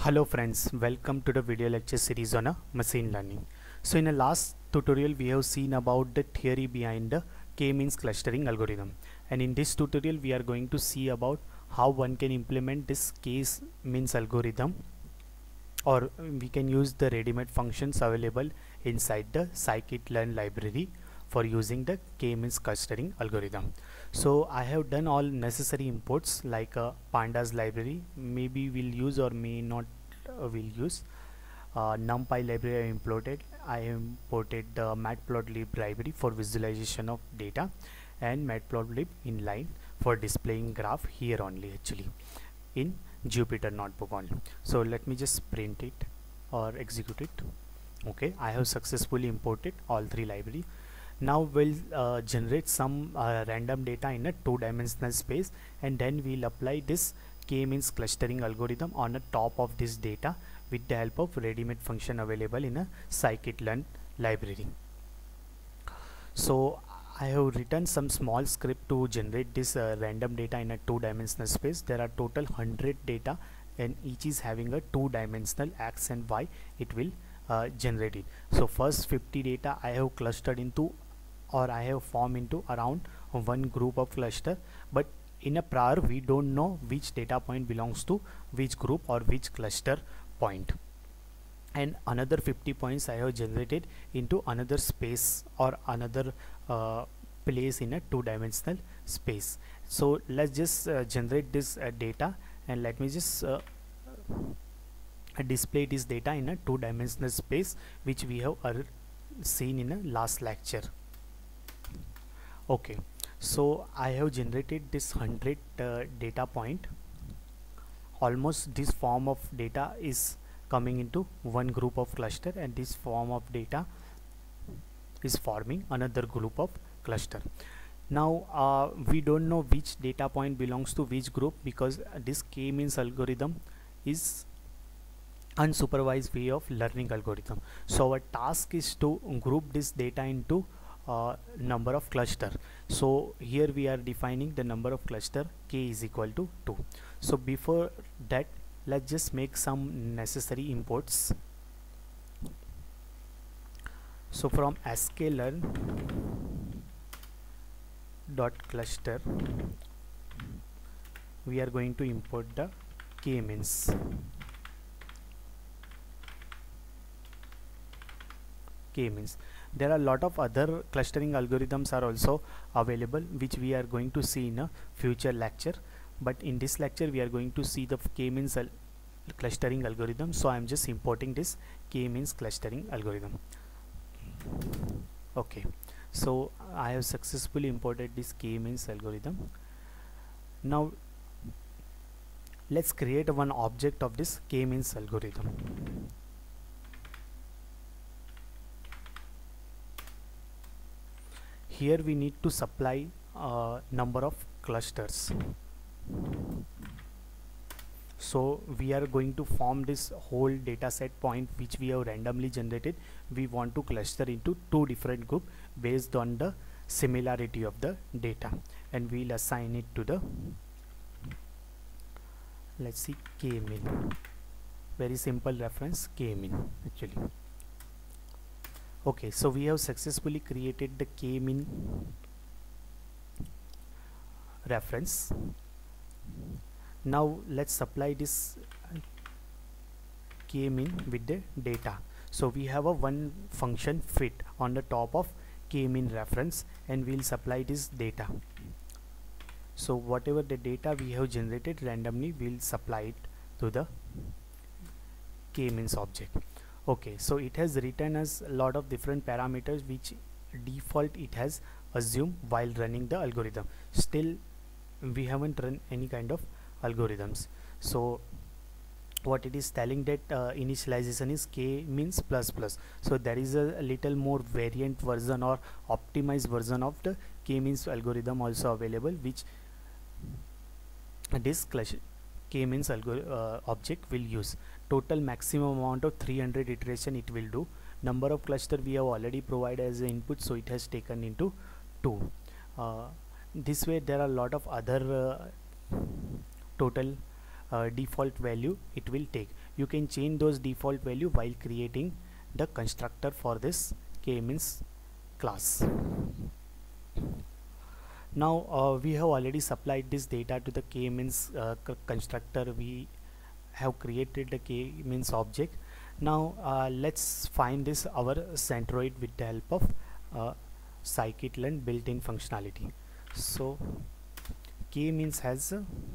Hello friends, welcome to the video lecture series on machine learning. So in the last tutorial we have seen about the theory behind the k-means clustering algorithm, and in this tutorial we are going to see about how one can implement this k-means algorithm, or we can use the ready-made functions available inside the scikit-learn library for using the k-means clustering algorithm. So I have done all necessary imports like pandas library, maybe we'll use or may not will use. NumPy library I imported. I imported the matplotlib library for visualization of data, and matplotlib inline for displaying graph here only, actually in Jupyter notebook only. So let me just print it or execute it. Okay, I have successfully imported all three library. Now we'll generate some random data in a two-dimensional space, and then we'll apply this k-means clustering algorithm on the top of this data with the help of ready-made function available in a scikit-learn library. So I have written some small script to generate this random data in a two-dimensional space. There are total 100 data, and each is having a two-dimensional x and y. It will generate it. So first 50 data I have clustered into, or I have formed into around one group of cluster, but in a prior we don't know which data point belongs to which group or which cluster point, and another 50 points I have generated into another space or another place in a two-dimensional space. So let's just generate this data, and let me just display this data in a two-dimensional space which we have seen in a last lecture. Okay, so I have generated this 100 data point. Almost this form of data is coming into one group of cluster, and this form of data is forming another group of cluster. Now we don't know which data point belongs to which group, because this k-means algorithm is unsupervised way of learning algorithm. So our task is to group this data into number of cluster. So here we are defining the number of cluster k is equal to 2. So before that, let's just make some necessary imports. So from sklearn dot cluster we are going to import the k-means. K-means. There are a lot of other clustering algorithms are also available, which we are going to see in a future lecture, but in this lecture we are going to see the k-means clustering algorithm. So I am just importing this k-means clustering algorithm. Okay, so I have successfully imported this k-means algorithm. Now let's create one object of this k-means algorithm. Here we need to supply number of clusters. So we are going to form this whole data set point which we have randomly generated. We want to cluster into two different groups based on the similarity of the data, and we'll assign it to the, let's see, k-mean. Very simple reference, k-mean actually. Okay, so we have successfully created the k-mean reference. Now let's supply this k-mean with the data. So we have a one function fit on the top of k-mean reference, and we'll supply this data. So whatever the data we have generated randomly, we'll supply it to the k-means object. Okay, so it has written us a lot of different parameters which default it has assumed while running the algorithm. Still we haven't run any kind of algorithms. So what it is telling that initialization is k-means plus plus. So there is a little more variant version or optimized version of the k-means algorithm also available, which this k-means object will use. Total maximum amount of 300 iteration it will do. Number of cluster we have already provided as an input, so it has taken into 2. This way there are a lot of other total default value it will take. You can change those default value while creating the constructor for this k-means class. Now we have already supplied this data to the k-means constructor. We have created the k-means object. Now let's find this our centroid with the help of scikit-learn built-in functionality. So k-means has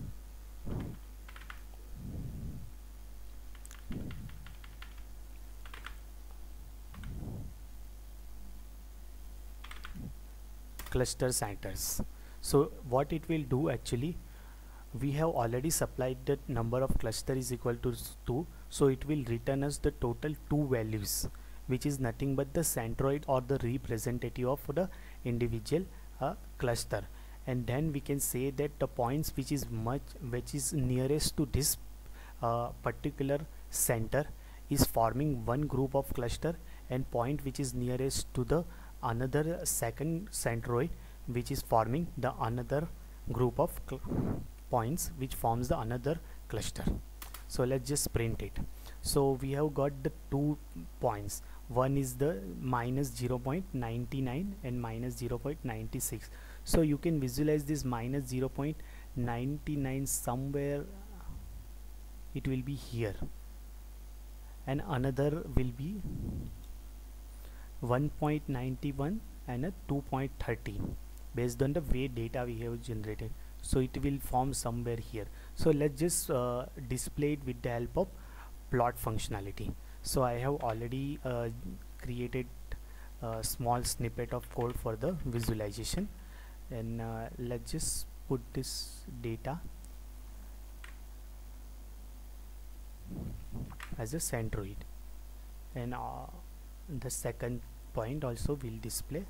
cluster centers. So what it will do actually, we have already supplied that number of cluster is equal to 2, so it will return us the total 2 values, which is nothing but the centroid or the representative of the individual cluster. And then we can say that the points which is nearest to this particular center is forming one group of cluster, and point which is nearest to the another second centroid which is forming the another group of points which forms the another cluster. So let's just print it. So we have got the 2 points. One is the minus 0.99 and minus 0.96. So you can visualize this minus 0.99 somewhere. It will be here, and another will be 1.91 and a 2.13 based on the way data we have generated. So it will form somewhere here. So let's just display it with the help of plot functionality. So I have already created a small snippet of code for the visualization, and let's just put this data as a centroid, and the second point also will display.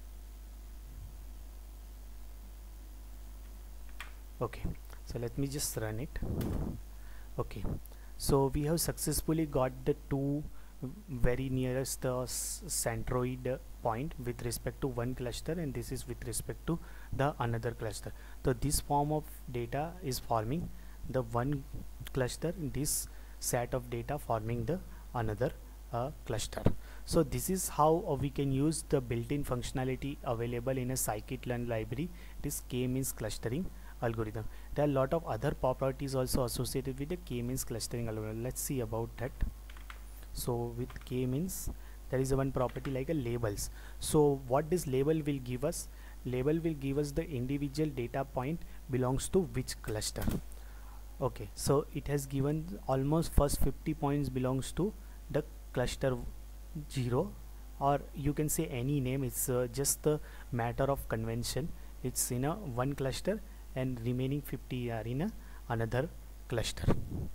Okay, so let me just run it. Okay, so we have successfully got the 2 very nearest centroid point with respect to one cluster, and this is with respect to the another cluster. So this form of data is forming the one cluster, this set of data forming the another cluster. So this is how we can use the built-in functionality available in a scikit-learn library. This k-means clustering algorithm. There are a lot of other properties also associated with the k-means clustering algorithm. Let's see about that. So with k-means there is one property like a labels. So what this label will give us? Label will give us the individual data point belongs to which cluster. Okay, so it has given almost first 50 points belongs to the cluster 0, or you can say any name. It's just a matter of convention. It's in a one cluster and remaining 50 are in another cluster,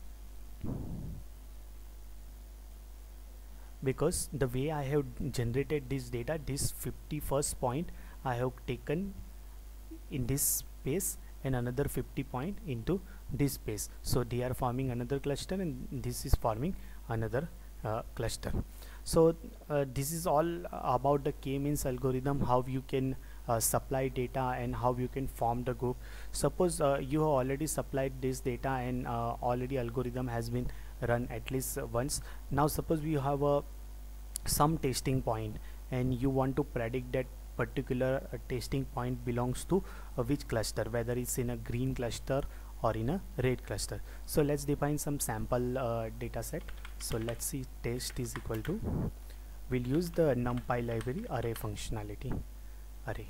because the way I have generated this data, this 51st point I have taken in this space and another 50 point into this space. So they are forming another cluster, and this is forming another cluster. So this is all about the k-means algorithm, how you can supply data and how you can form the group. Suppose you have already supplied this data and already algorithm has been run at least once. Now suppose we have some testing point and you want to predict that particular testing point belongs to which cluster, whether it's in a green cluster or in a red cluster. So let's define some sample data set. So let's see, test is equal to, we'll use the numpy library array functionality, array.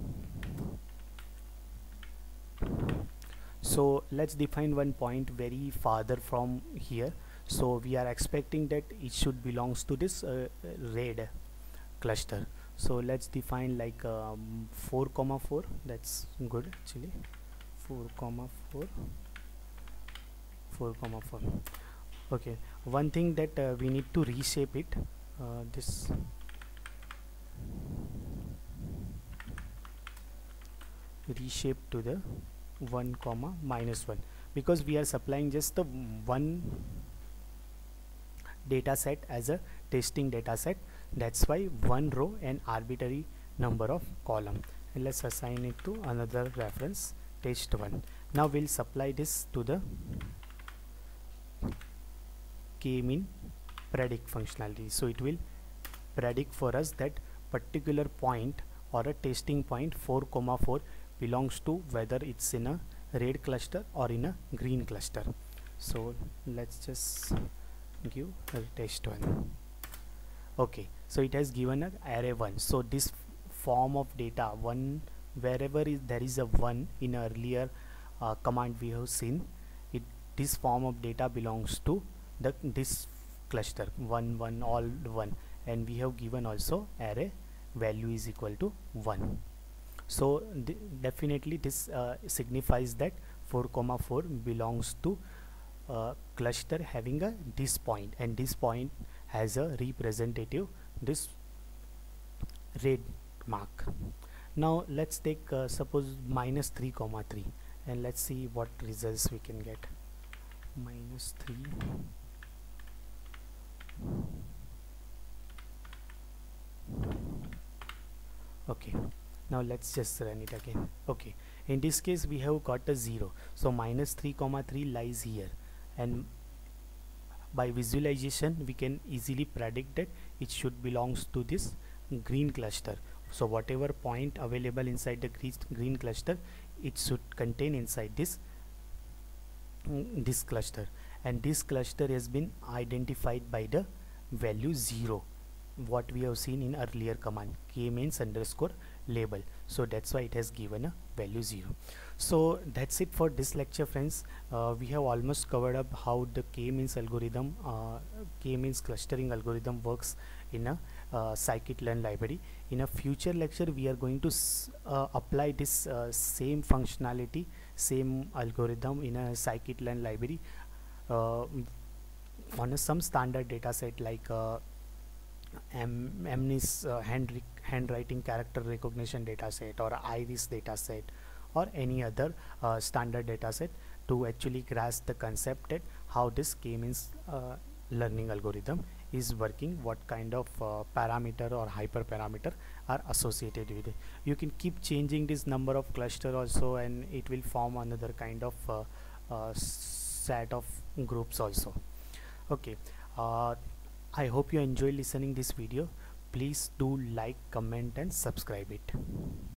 So let's define one point very farther from here. So we are expecting that it should belongs to this red cluster. So let's define like 4,4. That's good actually. 4,4. Okay, one thing that we need to reshape it, this reshape to the 1, -1, because we are supplying just the one data set as a testing data set. That's why one row and arbitrary number of column, and let's assign it to another reference, test1. Now we'll supply this to the k-mean predict functionality. So it will predict for us that particular point or a testing point 4,4 belongs to whether it's in a red cluster or in a green cluster. So let's just give a test one. Okay, so it has given an array 1. So this form of data 1, wherever there is a 1 in earlier command we have seen, this form of data belongs to this cluster 1 1 all 1, and we have given also array value is equal to 1. So definitely this signifies that 4,4 belongs to cluster having a this point, and this point has a representative this red mark. Now let's take suppose -3,3, and let's see what results we can get. -3. Okay, now let's just run it again. Okay, in this case we have got a 0, so -3,3 lies here, and by visualization we can easily predict that it should belongs to this green cluster. So whatever point available inside the green cluster, it should contain inside this cluster, and this cluster has been identified by the value 0, what we have seen in earlier command k-means underscore label. So that's why it has given a value 0. So that's it for this lecture, friends. We have almost covered up how the k-means algorithm, k-means clustering algorithm works in a scikit-learn library. In a future lecture we are going to apply this same functionality, same algorithm in a scikit-learn library on some standard data set like MNIST handwriting character recognition dataset, or IRIS dataset, or any other standard dataset, to actually grasp the concept that how this k-means learning algorithm is working, what kind of parameter or hyperparameter are associated with it. You can keep changing this number of cluster also, and it will form another kind of set of groups also. Okay, I hope you enjoy listening this video. Please do like, comment and subscribe it.